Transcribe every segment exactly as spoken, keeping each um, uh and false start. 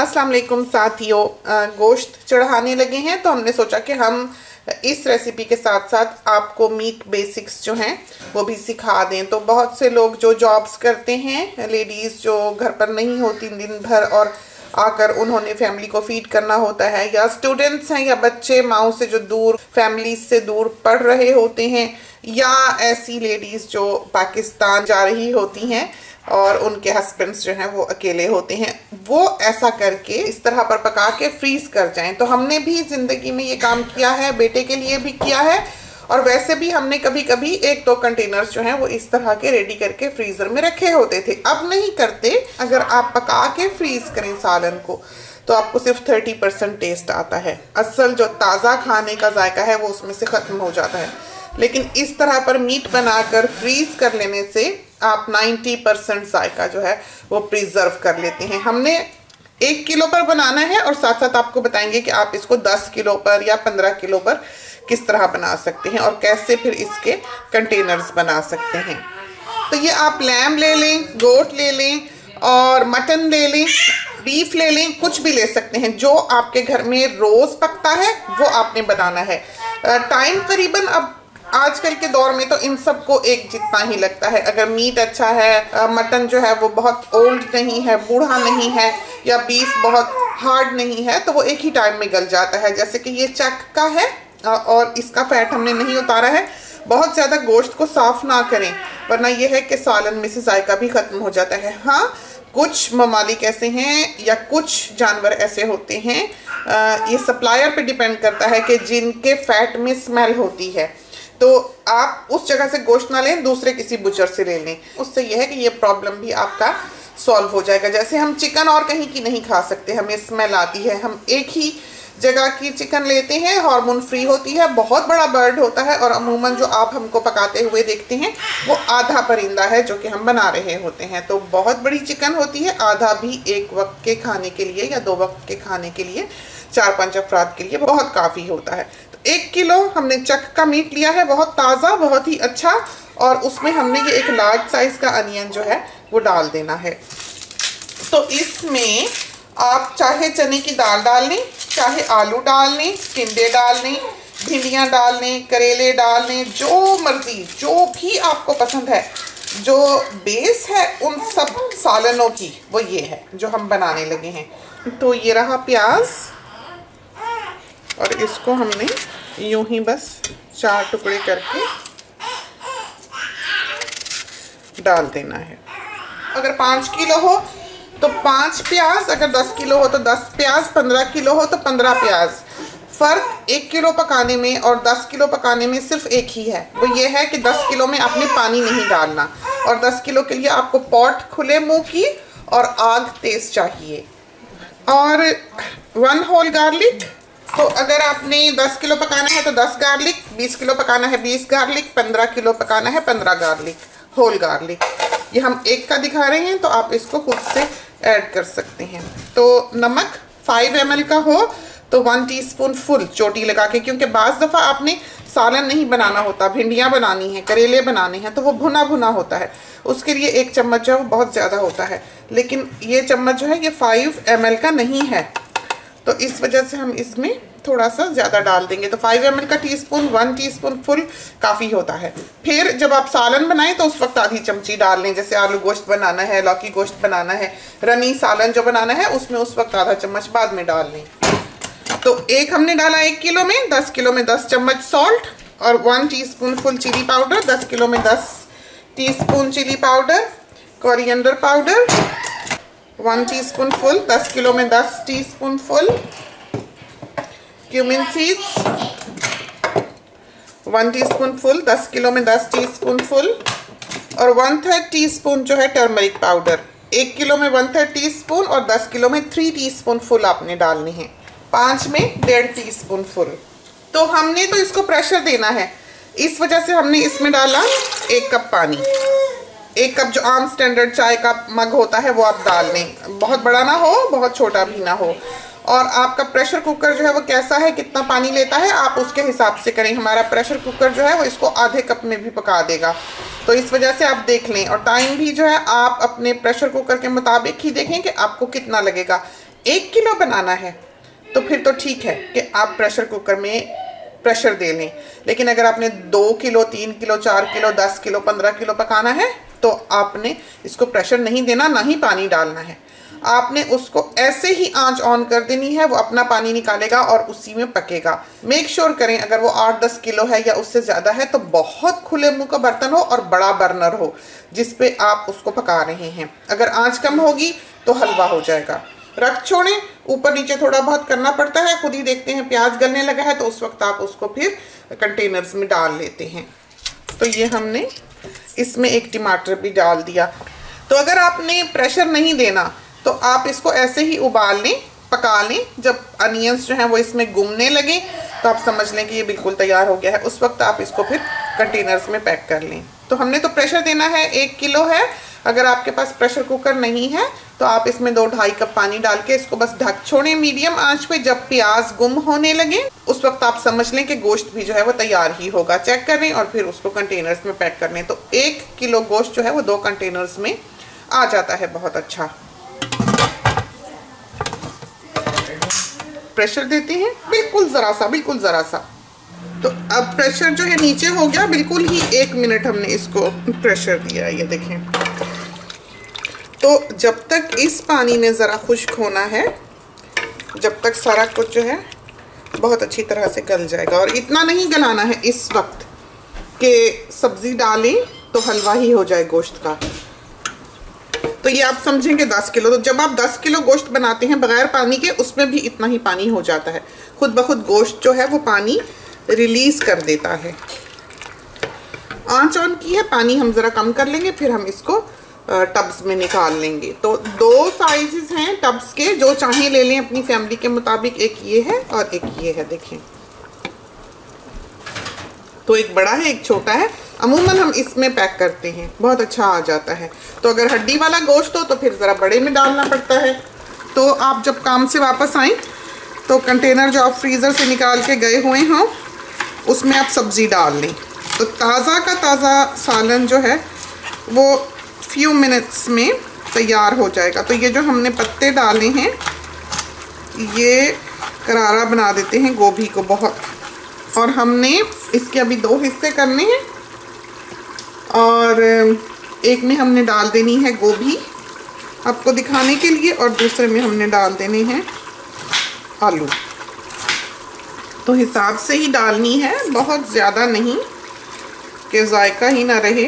अस्सलाम वालेकुम साथियों, गोश्त चढ़ाने लगे हैं तो हमने सोचा कि हम इस रेसिपी के साथ साथ आपको मीट बेसिक्स जो हैं वो भी सिखा दें। तो बहुत से लोग जो जॉब्स करते हैं, लेडीज़ जो घर पर नहीं होती दिन भर और आकर उन्होंने फैमिली को फीड करना होता है, या स्टूडेंट्स हैं या बच्चे माओ से जो दूर, फैमिली से दूर पढ़ रहे होते हैं, या ऐसी लेडीज़ जो पाकिस्तान जा रही होती हैं और उनके हस्बैंड्स जो हैं वो अकेले होते हैं, वो ऐसा करके इस तरह पर पका के फ्रीज कर जाएं। तो हमने भी ज़िंदगी में ये काम किया है, बेटे के लिए भी किया है, और वैसे भी हमने कभी कभी एक दो कंटेनर्स जो हैं वो इस तरह के रेडी करके फ्रीज़र में रखे होते थे। अब नहीं करते। अगर आप पका के फ्रीज करें सालन को तो आपको सिर्फ थर्टी परसेंट टेस्ट आता है। असल जो ताज़ा खाने का जायका है वो उसमें से ख़त्म हो जाता है। लेकिन इस तरह पर मीट बनाकर फ्रीज कर लेने से आप नब्बे परसेंट जायका जो है वो प्रिजर्व कर लेते हैं। हमने एक किलो पर बनाना है और साथ साथ आपको बताएंगे कि आप इसको दस किलो पर या पंद्रह किलो पर किस तरह बना सकते हैं और कैसे फिर इसके कंटेनर्स बना सकते हैं। तो ये आप लैम ले लें, गोट ले लें और मटन ले लें, बीफ ले लें, कुछ भी ले सकते हैं। जो आपके घर में रोज़ पकता है वो आपने बनाना है। टाइम करीबन अब आजकल के दौर में तो इन सबको एक जितना ही लगता है। अगर मीट अच्छा है, मटन जो है वो बहुत ओल्ड नहीं है, बूढ़ा नहीं है, या बीफ बहुत हार्ड नहीं है, तो वो एक ही टाइम में गल जाता है। जैसे कि ये चक का है और इसका फैट हमने नहीं उतारा है। बहुत ज़्यादा गोश्त को साफ़ ना करें, वरना ये है कि सालन में से जायका भी ख़त्म हो जाता है। हाँ, कुछ ममालिक ऐसे हैं या कुछ जानवर ऐसे होते हैं, आ, ये सप्लायर पे डिपेंड करता है कि जिनके फैट में स्मेल होती है, तो आप उस जगह से गोश्त ना लें, दूसरे किसी बुचर से ले लें। उससे यह है कि ये प्रॉब्लम भी आपका सॉल्व हो जाएगा। जैसे हम चिकन और कहीं की नहीं खा सकते, हमें स्मेल आती है। हम एक ही जगह की चिकन लेते हैं, हार्मोन फ्री होती है, बहुत बड़ा बर्ड होता है, और अमूमन जो आप हमको पकाते हुए देखते हैं वो आधा परिंदा है जो कि हम बना रहे होते हैं। तो बहुत बड़ी चिकन होती है, आधा भी एक वक्त के खाने के लिए या दो वक्त के खाने के लिए, चार पांच अफराद के लिए बहुत काफ़ी होता है। तो एक किलो हमने चक का मीट लिया है, बहुत ताज़ा, बहुत ही अच्छा, और उसमें हमने ये एक लार्ज साइज़ का अनियन जो है वो डाल देना है। तो इसमें आप चाहे चने की दाल डाल लें, चाहे आलू डाल लें, टिंडे डाल लें, भिंडियाँ डाल लें, करेले डाल लें, जो मर्जी, जो भी आपको पसंद है। जो बेस है उन सब सालनों की वो ये है जो हम बनाने लगे हैं। तो ये रहा प्याज, और इसको हमने यूं ही बस चार टुकड़े करके डाल देना है। अगर पाँच किलो हो तो पाँच प्याज, अगर दस किलो हो तो दस प्याज, पंद्रह किलो हो तो पंद्रह प्याज। फ़र्क एक किलो पकाने में और दस किलो पकाने में सिर्फ एक ही है, वो ये है कि दस किलो में आपने पानी नहीं डालना, और दस किलो के लिए आपको पॉट खुले मुंह की और आग तेज़ चाहिए। और वन होल गार्लिक, तो अगर आपने दस किलो पकाना है तो दस गार्लिक, बीस किलो पकाना है बीस गार्लिक, पंद्रह किलो पकाना है पंद्रह गार्लिक, होल गार्लिक। ये हम एक का दिखा रहे हैं तो आप इसको खुद से ऐड कर सकते हैं। तो नमक फाइव एम एल का हो तो वन टीस्पून फुल चोटी लगा के, क्योंकि बाज़ दफ़ा आपने सालन नहीं बनाना होता, भिंडियाँ बनानी हैं, करेले बनाने हैं, तो वो भुना भुना होता है, उसके लिए एक चम्मच जो है वो बहुत ज़्यादा होता है। लेकिन ये चम्मच जो है ये फाइव एम एल का नहीं है, तो इस वजह से हम इसमें थोड़ा सा ज़्यादा डाल देंगे। तो फाइव एम एल का टीस्पून, वन टीस्पून फुल काफ़ी होता है। फिर जब आप सालन बनाएं तो उस वक्त आधी चमची डाल लें। जैसे आलू गोश्त बनाना है, लौकी गोश्त बनाना है, रनी सालन जो बनाना है, उसमें उस वक्त आधा चम्मच बाद में डाल लें। तो एक हमने डाला एक किलो में, दस किलो में दस चम्मच सॉल्ट और one teaspoon full chilli powder, दस किलो में दस teaspoon chilli powder, coriander powder one teaspoon full, दस किलो में दस teaspoon full, cumin seeds one teaspoon full, दस किलो में दस टीस्पून फुल, और वन थर्ड टीस्पून जो है टर्मरिक पाउडर। एक किलो में वन थर्ड टीस्पून और दस किलो में थ्री टीस्पून फुल आपने डालनी है, पाँच में डेढ़ टीस्पून फुल। तो हमने तो इसको प्रेशर देना है, इस वजह से हमने इसमें डाला एक कप पानी। एक कप जो आम स्टैंडर्ड चाय का मग होता है वो आप डाल लें, बहुत बड़ा ना हो, बहुत छोटा भी ना हो। और आपका प्रेशर कुकर जो है वो कैसा है, कितना पानी लेता है, आप उसके हिसाब से करें। हमारा प्रेशर कुकर जो है वो इसको आधे कप में भी पका देगा, तो इस वजह से आप देख लें। और टाइम भी जो है आप अपने प्रेशर कुकर के मुताबिक ही देखें कि आपको कितना लगेगा। एक किलो बनाना है तो फिर तो ठीक है कि आप प्रेशर कुकर में प्रेशर दे लें, लेकिन अगर आपने दो किलो, तीन किलो, चार किलो, दस किलो, पंद्रह किलो पकाना है तो आपने इसको प्रेशर नहीं देना, ना ही पानी डालना है। आपने उसको ऐसे ही आंच ऑन कर देनी है, वो अपना पानी निकालेगा और उसी में पकेगा। मेक श्योर करें अगर वो आठ दस किलो है या उससे ज़्यादा है तो बहुत खुले मुंह का बर्तन हो और बड़ा बर्नर हो जिस पे आप उसको पका रहे हैं। अगर आंच कम होगी तो हलवा हो जाएगा। रख छोड़ें, ऊपर नीचे थोड़ा बहुत करना पड़ता है, खुद ही देखते हैं प्याज गलने लगा है तो उस वक्त आप उसको फिर कंटेनर्स में डाल लेते हैं। तो ये हमने इसमें एक टमाटर भी डाल दिया। तो अगर आपने प्रेशर नहीं देना तो आप इसको ऐसे ही उबाल लें, पका लें। जब अनियंस जो हैं वो इसमें गुमने लगे तो आप समझ लें कि ये बिल्कुल तैयार हो गया है। उस वक्त आप इसको फिर कंटेनर्स में पैक कर लें। तो हमने तो प्रेशर देना है, एक किलो है। अगर आपके पास प्रेशर कुकर नहीं है तो आप इसमें दो ढाई कप पानी डाल के इसको बस ढक छोड़ें मीडियम आंच पे। जब प्याज गुम होने लगे उस वक्त आप समझ लें कि गोश्त भी जो है वो तैयार ही होगा। चेक कर लें और फिर उसको कंटेनर्स में पैक कर लें। तो एक किलो गोश्त जो है वो दो कंटेनर्स में आ जाता है। बहुत अच्छा। प्रेशर देते हैं बिल्कुल ज़रा सा, बिल्कुल ज़रा सा। तो अब प्रेशर जो है नीचे हो गया, बिल्कुल ही एक मिनट हमने इसको प्रेशर दिया है, ये देखें। तो जब तक इस पानी ने ज़रा खुश्क होना है, जब तक सारा कुछ जो है बहुत अच्छी तरह से गल जाएगा। और इतना नहीं गलाना है इस वक्त कि सब्ज़ी डालें तो हलवा ही हो जाए गोश्त का। तो ये आप समझेंगे दस किलो। तो जब आप दस किलो गोश्त बनाते हैं बगैर पानी के, उसमें भी इतना ही पानी हो जाता है। खुद ब खुद गोश्त जो है वो पानी रिलीज कर देता है। आंच ऑन की है, पानी हम ज़रा कम कर लेंगे, फिर हम इसको टब्स में निकाल लेंगे। तो दो साइजेस हैं टब्स के, जो चाहें ले लें अपनी फैमिली के मुताबिक। एक ये है और एक ये है, देखें। तो एक बड़ा है, एक छोटा है। अमूमन हम इसमें पैक करते हैं, बहुत अच्छा आ जाता है। तो अगर हड्डी वाला गोश्त हो तो फिर ज़रा बड़े में डालना पड़ता है। तो आप जब काम से वापस आएँ तो कंटेनर जो आप फ्रीज़र से निकाल के गए हुए हों उसमें आप सब्ज़ी डाल लें। तो ताज़ा का ताज़ा सालन जो है वो फ्यू मिनट्स में तैयार हो जाएगा। तो ये जो हमने पत्ते डाले हैं ये करारा बना देते हैं गोभी को बहुत। और हमने इसके अभी दो हिस्से करने हैं और एक में हमने डाल देनी है गोभी आपको दिखाने के लिए और दूसरे में हमने डाल देने हैं आलू। तो हिसाब से ही डालनी है, बहुत ज़्यादा नहीं कि जायका ही ना रहे।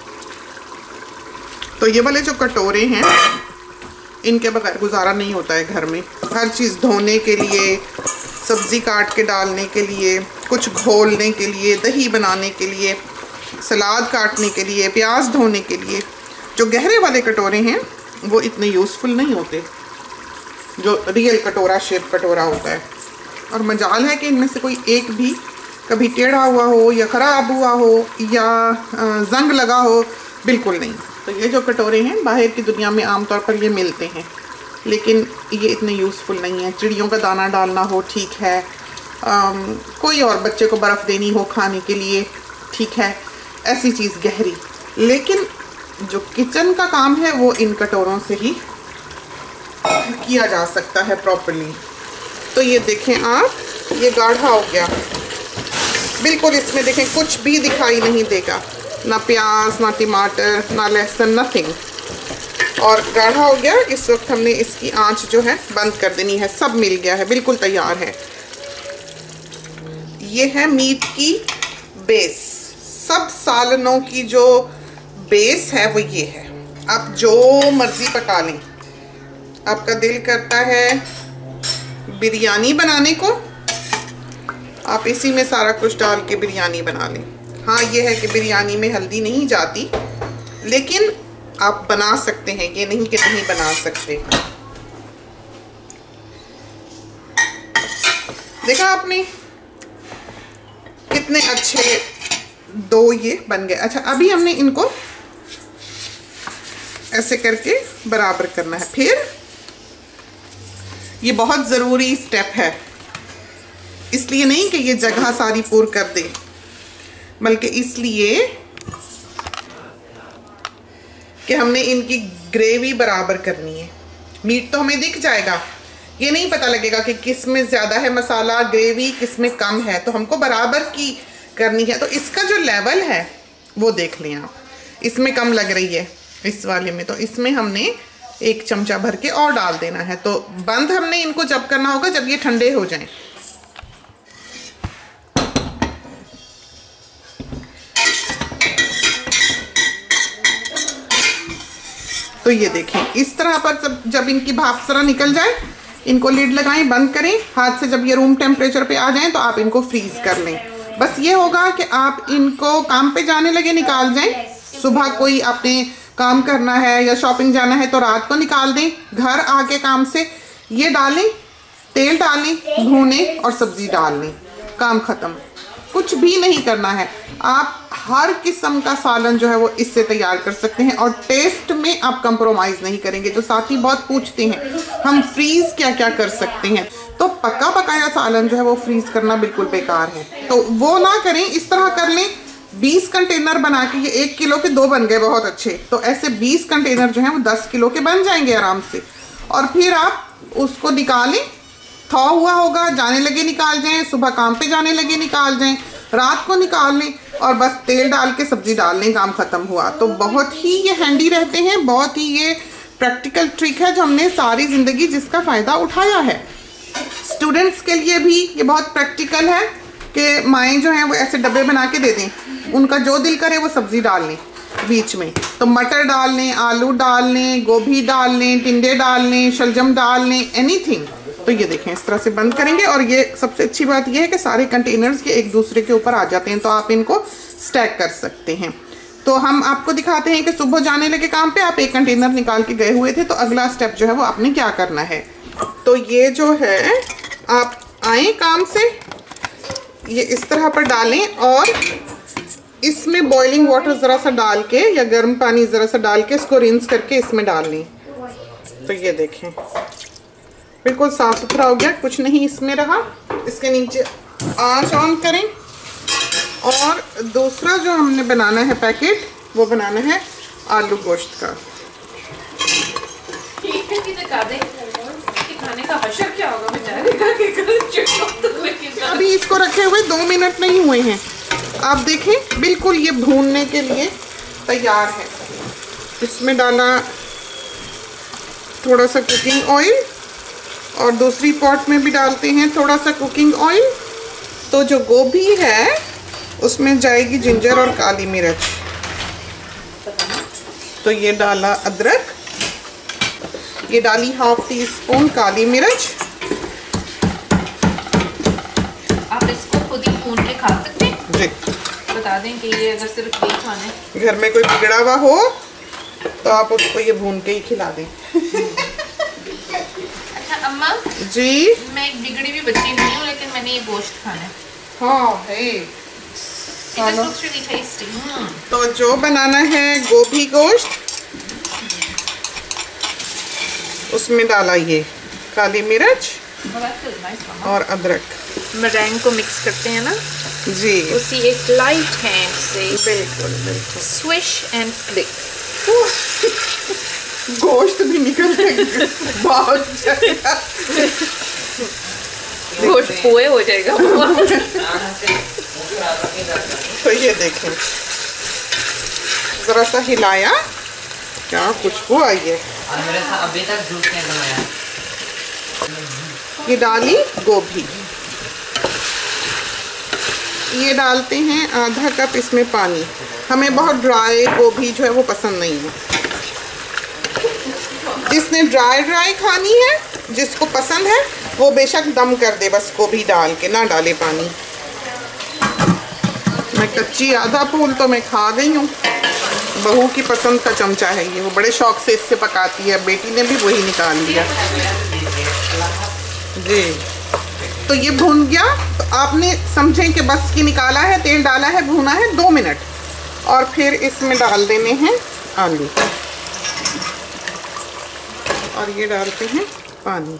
तो ये वाले जो कटोरे हैं इनके बगैर गुजारा नहीं होता है घर में। हर चीज़ धोने के लिए, सब्ज़ी काट के डालने के लिए, कुछ घोलने के लिए, दही बनाने के लिए, सलाद काटने के लिए, प्याज धोने के लिए। जो गहरे वाले कटोरे हैं वो इतने यूज़फुल नहीं होते जो रियल कटोरा शेप कटोरा होता है। और मजाल है कि इनमें से कोई एक भी कभी टेढ़ा हुआ हो या ख़राब हुआ हो या जंग लगा हो, बिल्कुल नहीं। तो ये जो कटोरे हैं बाहर की दुनिया में आमतौर पर ये मिलते हैं, लेकिन ये इतने यूज़फुल नहीं है। चिड़ियों का दाना डालना हो ठीक है, आम, कोई और बच्चे को बर्फ़ देनी हो खाने के लिए ठीक है, ऐसी चीज़ गहरी। लेकिन जो किचन का काम है वो इन कटोरों से ही किया जा सकता है प्रॉपर्ली। तो ये देखें आप, ये गाढ़ा हो गया बिल्कुल। इसमें देखें कुछ भी दिखाई नहीं देगा, ना प्याज, ना टमाटर, ना लहसुन, नथिंग। और गाढ़ा हो गया। इस वक्त हमने इसकी आंच जो है बंद कर देनी है। सब मिल गया है, बिल्कुल तैयार है। ये है मीट की बेस। सब सालनों की जो बेस है वो ये है। आप जो मर्ज़ी पका लें। आपका दिल करता है बिरयानी बनाने को, आप इसी में सारा कुछ डाल के बिरयानी बना लें। हाँ ये है कि बिरयानी में हल्दी नहीं जाती, लेकिन आप बना सकते हैं, ये नहीं कि नहीं बना सकते। देखा आपने कितने अच्छे दो ये बन गए। अच्छा अभी हमने इनको ऐसे करके बराबर करना है। फिर ये बहुत ज़रूरी स्टेप है, इसलिए नहीं कि ये जगह सारी पूर कर दे, बल्कि इसलिए कि हमने इनकी ग्रेवी बराबर करनी है। मीट तो हमें दिख जाएगा, ये नहीं पता लगेगा कि किस में ज़्यादा है मसाला, ग्रेवी किस में कम है, तो हमको बराबर की करनी है। तो इसका जो लेवल है वो देख लें आप, इसमें कम लग रही है इस वाले में, तो इसमें हमने एक चमचा भर के और डाल देना है। तो बंद हमने इनको जब करना होगा जब ये ठंडे हो जाएं। तो ये देखें इस तरह पर जब जब इनकी भाप जरा निकल जाए, इनको लिड लगाएं, बंद करें हाथ से। जब ये रूम टेम्परेचर पे आ जाएं तो आप इनको फ्रीज कर लें। बस ये होगा कि आप इनको काम पे जाने लगे निकाल जाएं। सुबह कोई आपने काम करना है या शॉपिंग जाना है तो रात को निकाल दें। घर आके काम से ये डालें, तेल डालें, भूनें और सब्जी डाल लें, काम ख़त्म। कुछ भी नहीं करना है। आप हर किस्म का सालन जो है वो इससे तैयार कर सकते हैं और टेस्ट में आप कंप्रोमाइज़ नहीं करेंगे। जो साथी बहुत पूछते हैं हम फ्रीज़ क्या क्या कर सकते हैं, तो पका पकाया सालन जो है वो फ्रीज़ करना बिल्कुल बेकार है, तो वो ना करें। इस तरह कर लें, बीस कंटेनर बना के, ये एक किलो के दो बन गए बहुत अच्छे, तो ऐसे बीस कंटेनर जो हैं वो दस किलो के बन जाएंगे आराम से। और फिर आप उसको निकालें, थौ हुआ होगा, जाने लगे निकाल जाएं, सुबह काम पे जाने लगे निकाल जाएं, रात को निकाल लें और बस तेल डाल के सब्जी डाल लें, काम ख़त्म हुआ। तो बहुत ही ये हैंडी रहते हैं, बहुत ही ये प्रैक्टिकल ट्रिक है जो हमने सारी ज़िंदगी जिसका फ़ायदा उठाया है। स्टूडेंट्स के लिए भी ये बहुत प्रैक्टिकल है कि माएँ जो हैं वो ऐसे डब्बे बना के दे दें, उनका जो दिल करे वो सब्ज़ी डाल लें बीच में। तो मटर डाल लें, आलू डाल लें, गोभी डाल लें, टिंडे डाल लें, शलजम डाल लें, एनीथिंग। तो ये देखें इस तरह से बंद करेंगे और ये सबसे अच्छी बात ये है कि सारे कंटेनर्स ये एक दूसरे के ऊपर आ जाते हैं, तो आप इनको स्टैक कर सकते हैं। तो हम आपको दिखाते हैं कि सुबह जाने लगे काम पे, आप एक कंटेनर निकाल के गए हुए थे, तो अगला स्टेप जो है वो आपने क्या करना है। तो ये जो है आप आए काम से, ये इस तरह पर डालें और इसमें बॉइलिंग वाटर ज़रा सा डाल के या गर्म पानी ज़रा सा डाल के इसको रिंस करके इसमें डाल लें। तो ये देखें बिल्कुल साफ़ सुथरा हो गया, कुछ नहीं इसमें रहा। इसके नीचे आंच ऑन करें और दूसरा जो हमने बनाना है पैकेट, वो बनाना है आलू गोश्त का। खाने का हशर क्या होगा बेचारे। अभी इसको रखे हुए दो मिनट नहीं हुए हैं, आप देखें बिल्कुल ये भूनने के लिए तैयार है। इसमें डाला थोड़ा सा कुकिंग ऑयल और दूसरी पॉट में भी डालते हैं थोड़ा सा कुकिंग ऑयल। तो जो गोभी है उसमें जाएगी जिंजर और काली मिर्च। तो ये डाला अदरक, ये डाली हाफ टी स्पून काली मिर्च। आप इसको खुद ही भून के खा सकते हैं जी। बता दें कि ये अगर सिर्फ ये खाना है, घर में कोई बिगड़ा हुआ हो तो आप उसको ये भून के ही खिला दें। अच्छा अम्मा जी, मैं एक बिगड़ी हुई बच्ची नहीं हूँ, लेकिन मैंने ये गोश्त खाना है। हाँ है। It just looks really tasty. Hmm. तो जो बनाना है गोभी गोश्त, उसमें डाला ये काली मिर्च Oh, that feels nice, Mama. और अदरक। मरैंग को मिक्स करते हैं ना जी, उसी एक लाइट हैंड से बिल्कुल बिल्कुल। Swish and flick. गोश्त भी निकल गया बहुत ज्यादा। गोश्त पोए हो जाएगा। तो ये देखें जरा सा हिलाया, क्या खुशबू आई है। अभी तक जूस नहीं बनाया। ये डाली गोभी, ये डालते हैं आधा कप इसमें पानी। हमें बहुत ड्राई गोभी जो है वो पसंद नहीं है। जिसने ड्राई ड्राई खानी है, जिसको पसंद है वो बेशक दम कर दे, बस गोभी डाल के, ना डाले पानी। मैं कच्ची आधा फूल तो मैं खा गई हूँ। बहू की पसंद का चमचा है ये, वो बड़े शौक से इससे पकाती है, बेटी ने भी वही निकाल लिया जी। तो ये भून गया, तो आपने समझें कि बस की निकाला है, तेल डाला है, भूना है दो मिनट और फिर इसमें डाल देने हैं आलू और ये डालते हैं पानी।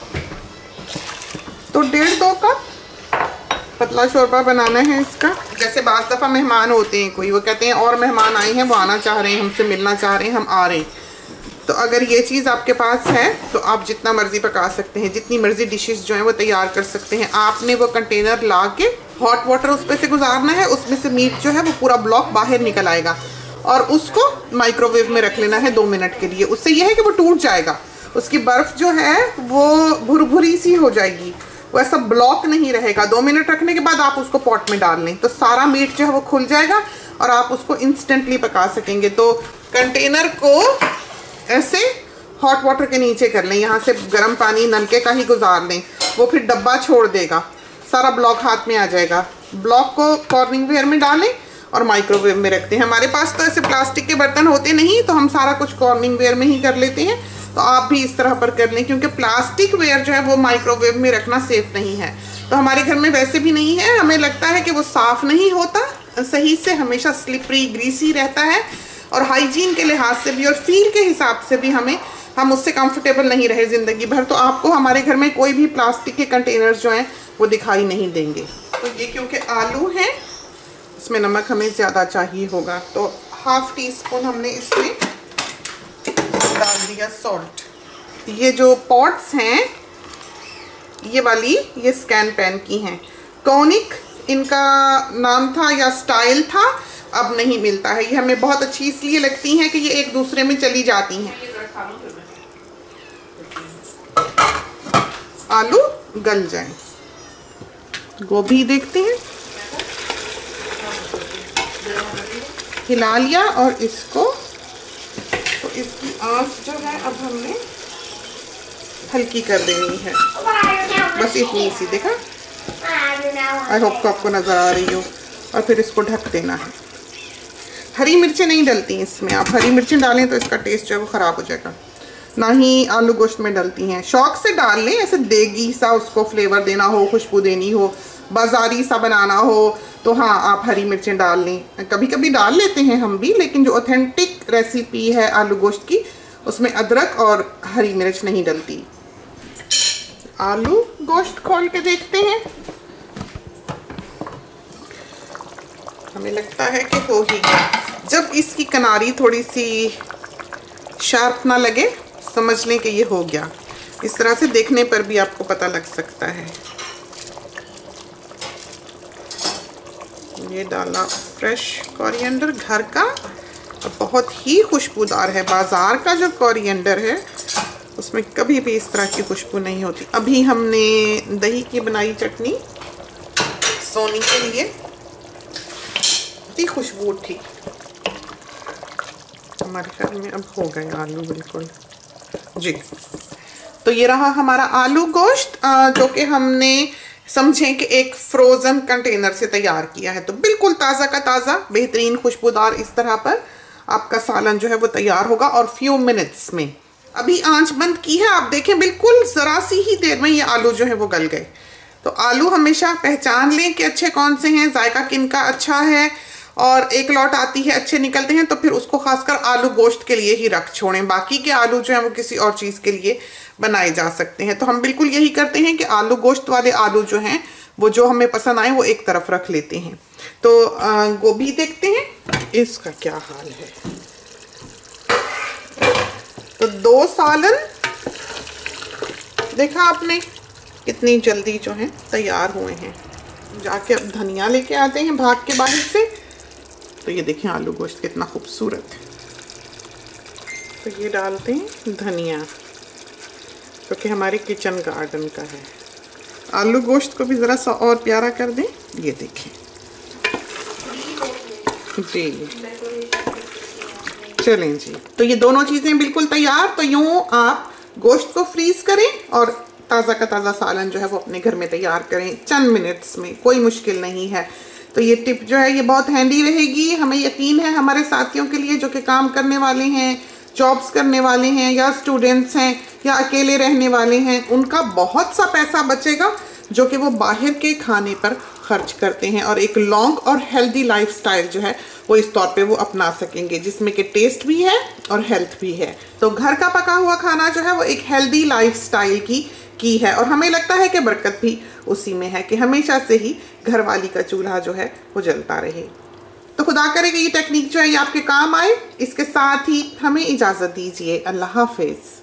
तो डेढ़ दो कप पतला शोरबा बनाना है इसका। जैसे बाज़ दफ़ा मेहमान होते हैं कोई, वो कहते हैं और मेहमान आए हैं, वो आना चाह रहे हैं, हमसे मिलना चाह रहे हैं, हम आ रहे हैं, तो अगर ये चीज़ आपके पास है तो आप जितना मर्जी पका सकते हैं, जितनी मर्जी डिशेस जो हैं वो तैयार कर सकते हैं। आपने वो कंटेनर ला के हॉट वाटर उस पर से गुजारना है, उसमें से मीट जो है वो पूरा ब्लॉक बाहर निकल आएगा और उसको माइक्रोवेव में रख लेना है दो मिनट के लिए। उससे यह है कि वो टूट जाएगा, उसकी बर्फ़ जो है वो भुरभुरी सी हो जाएगी, वो ऐसा ब्लॉक नहीं रहेगा। दो मिनट रखने के बाद आप उसको पॉट में डाल लें तो सारा मीट जो है वो खुल जाएगा और आप उसको इंस्टेंटली पका सकेंगे। तो कंटेनर को ऐसे हॉट वाटर के नीचे कर लें, यहाँ से गर्म पानी नलके का ही गुजार लें, वो फिर डब्बा छोड़ देगा, सारा ब्लॉक हाथ में आ जाएगा। ब्लॉक को कॉर्निंग वेयर में डालें और माइक्रोवेव में रखते हैं। हमारे पास तो ऐसे प्लास्टिक के बर्तन होते नहीं तो हम सारा कुछ कॉर्निंग वेयर में ही कर लेते हैं, तो आप भी इस तरह पर कर लें, क्योंकि प्लास्टिक वेयर जो है वो माइक्रोवेव में रखना सेफ नहीं है। तो हमारे घर में वैसे भी नहीं है, हमें लगता है कि वो साफ़ नहीं होता सही से, हमेशा स्लिपरी ग्रीसी रहता है और हाइजीन के लिहाज से भी और फील के हिसाब से भी हमें हम उससे कंफर्टेबल नहीं रहे ज़िंदगी भर। तो आपको हमारे घर में कोई भी प्लास्टिक के कंटेनर्स जो हैं वो दिखाई नहीं देंगे। तो ये क्योंकि आलू हैं इसमें नमक हमें ज़्यादा चाहिए होगा, तो हाफ़ टी स्पून हमने इसमें डाल दिया सॉल्ट। ये जो पॉट्स हैं ये वाली ये स्कैन पैन की हैं, कॉनिक इनका नाम था या स्टाइल था, अब नहीं मिलता है। ये हमें बहुत अच्छी इसलिए लगती हैं कि ये एक दूसरे में चली जाती हैं। आलू गल जाए, गोभी देखते हैं, हिला लिया और इसको, तो इसकी आंच जो है अब हमने हल्की कर देनी है, बस इतनी सी, देखा, आई होप को आपको नज़र आ रही हो। और फिर इसको ढक देना है। हरी मिर्चें नहीं डलती हैं इसमें, आप हरी मिर्चें डालें तो इसका टेस्ट जो है वो ख़राब हो जाएगा, ना ही आलू गोश्त में डलती हैं। शौक से डाल लें, ऐसे देगी सा उसको फ्लेवर देना हो, खुशबू देनी हो, बाजारी सा बनाना हो तो हाँ आप हरी मिर्चें डाल लें, कभी कभी डाल लेते हैं हम भी, लेकिन जो ऑथेंटिक रेसिपी है आलू गोश्त की उसमें अदरक और हरी मिर्च नहीं डलती। आलू गोश्त खोल के देखते हैं, हमें लगता है कि हो ही गया। जब इसकी किनारी थोड़ी सी शार्प ना लगे समझ लें कि ये हो गया। इस तरह से देखने पर भी आपको पता लग सकता है। ये डाला फ्रेश कोरिएंडर घर का, बहुत ही खुशबूदार है। बाज़ार का जो कोरिएंडर है उसमें कभी भी इस तरह की खुशबू नहीं होती। अभी हमने दही की बनाई चटनी सोनी के लिए, इतनी खुशबू उठी। हमारे घर में अब हो गए आलू बिल्कुल जी। तो ये रहा हमारा आलू गोश्त जो कि हमने समझें कि एक फ्रोज़न कंटेनर से तैयार किया है। तो बिल्कुल ताज़ा का ताज़ा बेहतरीन खुशबूदार इस तरह पर आपका सालन जो है वो तैयार होगा और फ्यू मिनट्स में। अभी आंच बंद की है, आप देखें बिल्कुल ज़रा सी ही देर में ये आलू जो है वो गल गए। तो आलू हमेशा पहचान लें कि अच्छे कौन से हैं, जायका किन का अच्छा है, और एक लौट आती है अच्छे निकलते हैं तो फिर उसको खासकर आलू गोश्त के लिए ही रख छोड़ें। बाकी के आलू जो हैं वो किसी और चीज़ के लिए बनाए जा सकते हैं। तो हम बिल्कुल यही करते हैं कि आलू गोश्त वाले आलू जो हैं वो जो हमें पसंद आए वो एक तरफ रख लेते हैं। तो गोभी देखते हैं इसका क्या हाल है। तो दो सालन देखा आपने कितनी जल्दी जो है तैयार हुए हैं। जाके अब धनिया लेके आते हैं भाग के बाहर से। तो ये देखें आलू गोश्त कितना खूबसूरत है। तो ये डालते हैं धनिया क्योंकि तो हमारे किचन गार्डन का है। आलू गोश्त को भी ज़रा सा और प्यारा कर दें। ये देखें जी, चलें जी। तो ये दोनों चीज़ें बिल्कुल तैयार। तो यूँ आप गोश्त को फ्रीज़ करें और ताज़ा का ताज़ा सालन जो है वो अपने घर में तैयार करें चंद मिनट्स में, कोई मुश्किल नहीं है। तो ये टिप जो है ये बहुत हैंडी रहेगी। हमें यकीन है हमारे साथियों के लिए जो कि काम करने वाले हैं, जॉब्स करने वाले हैं, या स्टूडेंट्स हैं, या अकेले रहने वाले हैं, उनका बहुत सा पैसा बचेगा जो कि वो बाहर के खाने पर खर्च करते हैं, और एक लॉन्ग और हेल्दी लाइफस्टाइल जो है वो इस तौर पे वो अपना सकेंगे जिसमें कि टेस्ट भी है और हेल्थ भी है। तो घर का पका हुआ खाना जो है वो एक हेल्दी लाइफस्टाइल की की है, और हमें लगता है कि बरकत भी उसी में है कि हमेशा से ही घरवाली का चूल्हा जो है वो जलता रहे। तो खुदा करे कि ये टेक्निक जो है ये आपके काम आए। इसके साथ ही हमें इजाज़त दीजिए। अल्लाह हाफिज़।